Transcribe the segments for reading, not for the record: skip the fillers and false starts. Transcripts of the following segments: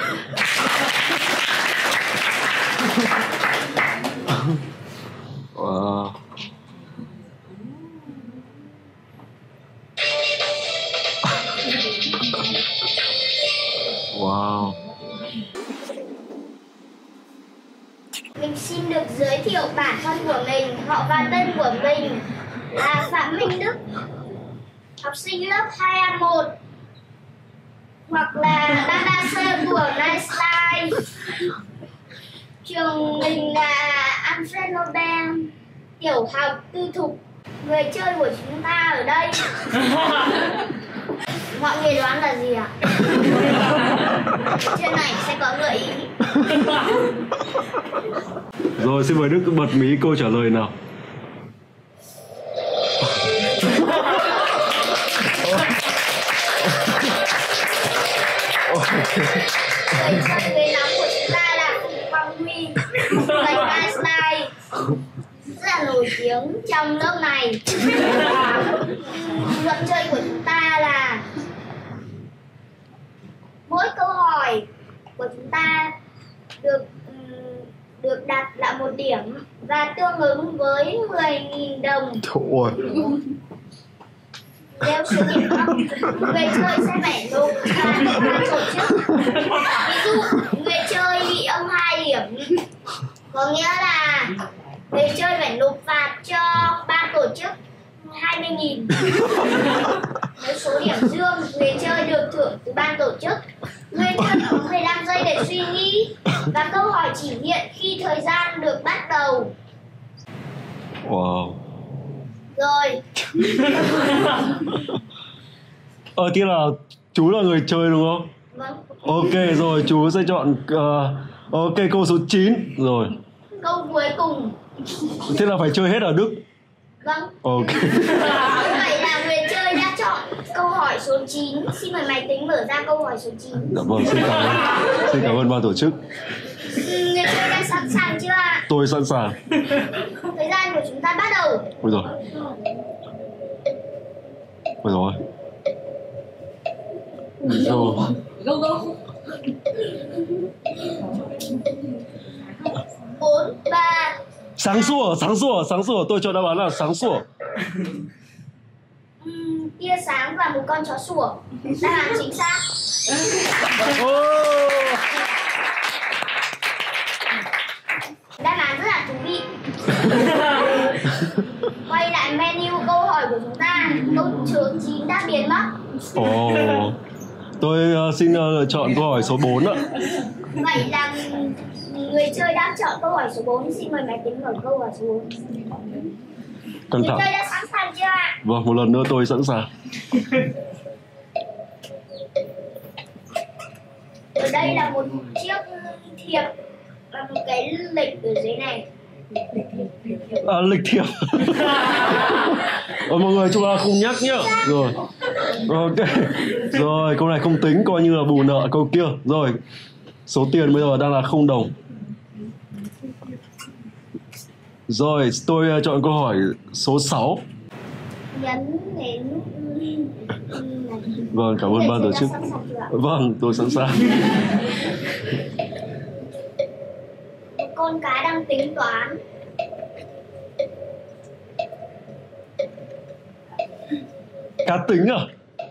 Wow. Wow. Mình xin được giới thiệu bản thân của mình, họ và tên của mình là Phạm Minh Đức, học sinh lớp 2A1, hoặc là Dada Sơ của Nightlife. Trường mình là Alfred Nobel, tiểu học tư thục. Người chơi của chúng ta ở đây, mọi người đoán là gì ạ? Trên này sẽ có gợi ý. Rồi, xin mời Đức bật mí câu trả lời nào. Người chơi người nóng của chúng ta là Quang Huy, thầy Einstein, rất là nổi tiếng trong lớp này. Luật chơi của chúng ta là mỗi câu hỏi của chúng ta được đặt là 1 điểm và tương ứng với 10.000 đồng. Ôi. Nếu số điểm không, người chơi sẽ phải nộp phạt cho ban tổ chức. Ví dụ người chơi bị âm 2 điểm, có nghĩa là người chơi phải nộp phạt cho ban tổ chức 20.000. Nếu số điểm dương, người chơi được thưởng từ ban tổ chức. Người chơi có 15 giây để suy nghĩ và câu hỏi chỉ hiện khi thời gian được bắt đầu. Wow. Rồi. Thế là chú là người chơi đúng không? Vâng. Ok rồi, chú sẽ chọn ok, câu số 9 rồi. Câu cuối cùng. Thế là phải chơi hết ở Đức. Vâng. Ok. Vậy là người chơi đã chọn câu hỏi số 9. Xin mời máy tính mở ra câu hỏi số 9. Dạ vâng, xin cảm ơn ban tổ chức. Người chơi đã sẵn sàng chưa ạ? Tôi sẵn sàng. Thời gian của chúng ta bắt đầu. Ôi rồi. Ôi rồi. Rồi. Go go. 4, 3. Sáng sủa, tôi cho đáp án là sáng sủa. Tia sáng và một con chó sủa. Đáp án chính xác. Đáp án rất là thú vị. Quay lại menu câu hỏi của chúng ta. Câu số 9 đã biến mất. Tôi xin lựa chọn câu hỏi số 4 ạ. Vậy là người chơi đã chọn câu hỏi số 4. Xin mời máy tính mở câu hỏi số 4. Căng Người thẳng. chơi đã sẵn sàng chưa ạ? Vâng, một lần nữa tôi sẵn sàng. Ở đây là một chiếc thiệp và một cái lịch ở dưới này. Lịch thiệp. Mọi người chúng ta không nhắc nhá. Rồi. Ok. Rồi, câu này không tính, coi như là bù nợ câu kia. Rồi. Số tiền bây giờ đang là 0 đồng. Rồi, tôi chọn câu hỏi số 6. Nhấn đến. Vâng, cảm ơn ban tổ chức. Vâng, tôi sẵn sàng. Con cá đang tính toán. Cá tính à?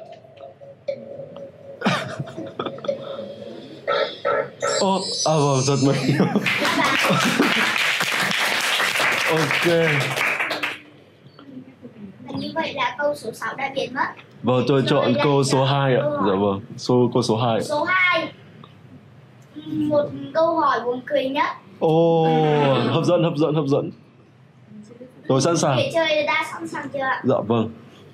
Vâng, giật mình. Ok. Và như vậy là câu số 6 đã biến mất. Vâng, tôi chọn câu số 2 ạ. Dạ vâng, câu số 2. Số 2. Một câu hỏi buồn cười nhất. Hấp dẫn. Tôi sẵn sàng. Người chơi đã sẵn sàng chưa ạ? Dạ vâng.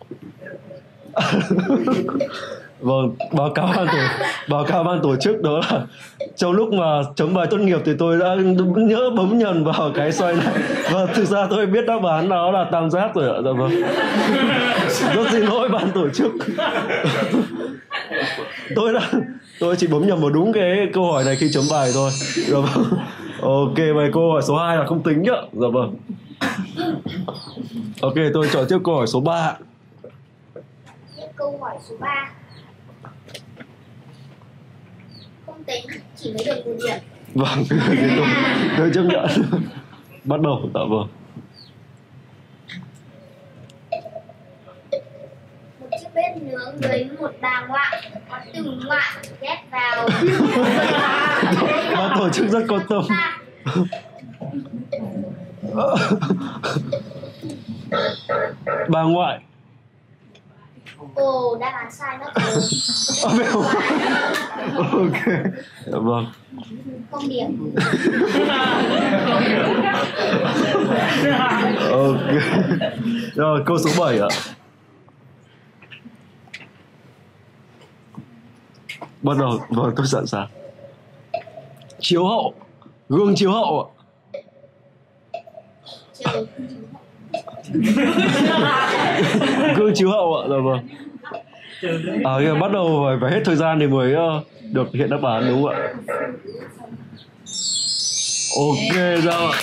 Vâng, báo cáo ban tổ chức đó là trong lúc mà chấm bài tốt nghiệp thì tôi đã nhớ bấm nhầm vào cái xoay này. Và thực ra tôi biết đáp án đó là tam giác rồi ạ. Dạ vâng. Rất xin lỗi ban tổ chức. Tôi chỉ bấm nhầm vào đúng cái câu hỏi này khi chấm bài thôi. Dạ vâng. Ok, vậy câu hỏi số 2 là không tính nhá. Dạ vâng. Ok, tôi chọn tiếp câu hỏi số 3. Câu hỏi số 3. Con tính chỉ mới được 1 điểm. Vâng, tôi chấp nhận. Bắt đầu, dạ vâng. Một chiếc bếp nướng với một bà ngoại có từng ngoại ghép vào. Ban tổ chức rất có tâm. Bà ngoại. Ồ, đáp án sai mất rồi. Ok, dạ vâng. Không điểm. Ok. Rồi, câu số 7 ạ. Bắt đầu, vâng, tôi sẵn sàng. Chiếu hậu. Gương chiếu hậu ạ. Trừ. Gương chiếu hậu ạ, dạ vâng. Bắt đầu phải hết thời gian thì mới được hiện đáp án đúng không ạ? Ok, ra ạ.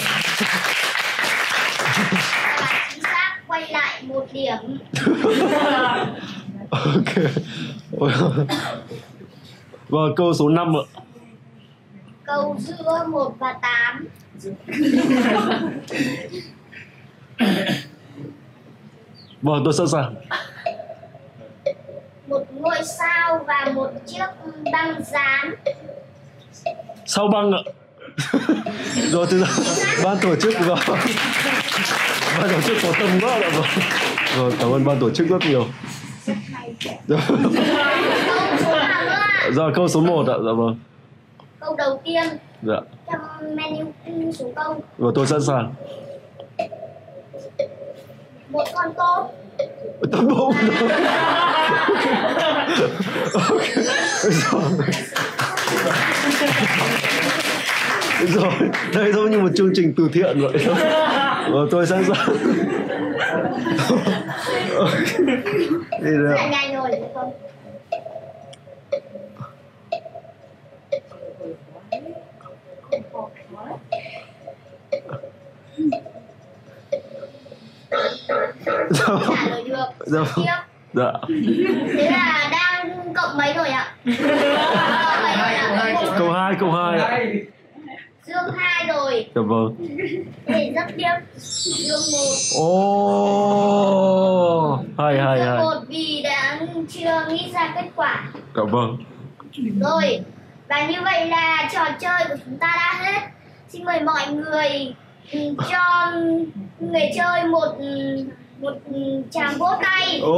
Chính xác, quay lại 1 điểm. Ok. Vâng, câu số 5 ạ. Câu giữa 1 và 8. Vâng, tôi sẵn sàng. Một ngôi sao và một chiếc băng dán. Sao băng ạ. Rồi, thực ra ban tổ chức rồi. Ban tổ chức có tâm quá ạ. Rồi, cảm ơn ban tổ chức rất nhiều. Câu số nào nữa ạ? Rồi, câu số 1 ạ, dạ vâng. Câu đầu tiên Dạ. trong menu số câu. Rồi, tôi sẵn sàng. Một con tôm. Tôm bụng. Ok. Rồi, đây giống như một chương trình từ thiện vậy. Rồi, tôi sẵn sàng. Đi Rất được. là nhanh rồi, đúng không? Dạ. Trả lời được. Dạ. Tiếp. Dạ. Thế là đang cộng mấy rồi ạ? Cộng mấy rồi ạ? Câu 2 ạ. Dương 2 rồi. Dạ vâng. Để rất tiếp. Dương 1. Ồ, hay. Dương 1 vì đã chưa nghĩ ra kết quả. Dạ vâng. Rồi, và như vậy là trò chơi của chúng ta đã hết. Xin mời mọi người cho người chơi một tràng vỗ tay. Ôi,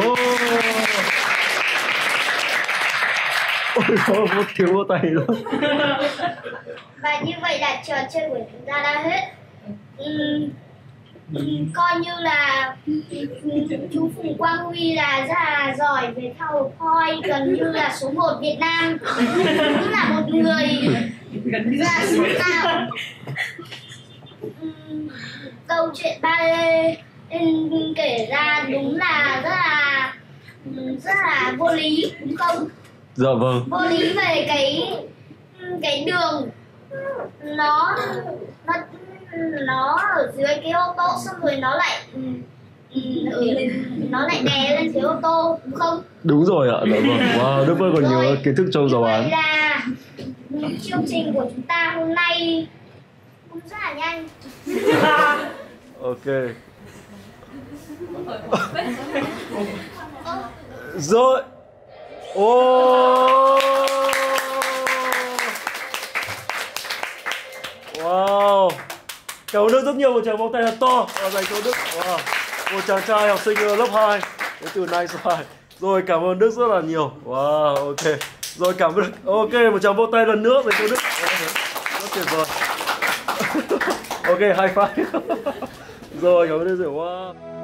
có một tiếng vỗ tay luôn. Và như vậy là trò chơi của chúng ta đã hết. Coi như là chú Phùng Quang Huy là rất là giỏi về PowerPoint, gần như là số 1 Việt Nam, cũng là một người rất là sáng tạo. Câu chuyện ba Lê kể ra đúng là rất là vô lý, đúng không? Dạ vâng. Vô lý về cái đường nó ở dưới cái ô tô, xong rồi nó lại đè lên dưới ô tô, đúng không? Đúng rồi ạ. Dạ vâng. Wow, Đức Vân còn nhớ kiến thức trong giáo án. Vậy là chương trình của chúng ta hôm nay cũng rất là nhanh. Ok. Rồi. Wow. Cảm ơn Đức rất nhiều, một tràng vỗ tay thật to dành cho Đức. Wow. Một chàng trai học sinh lớp 2 đến từ Nice Side. Rồi, cảm ơn Đức rất là nhiều. Wow, ok. Rồi, cảm ơn Đức. Ok, một tràng vỗ tay lần nữa dành cho Đức. Rất tuyệt vời. Ok, high five. Rồi, cảm ơn Đức rồi. Wow.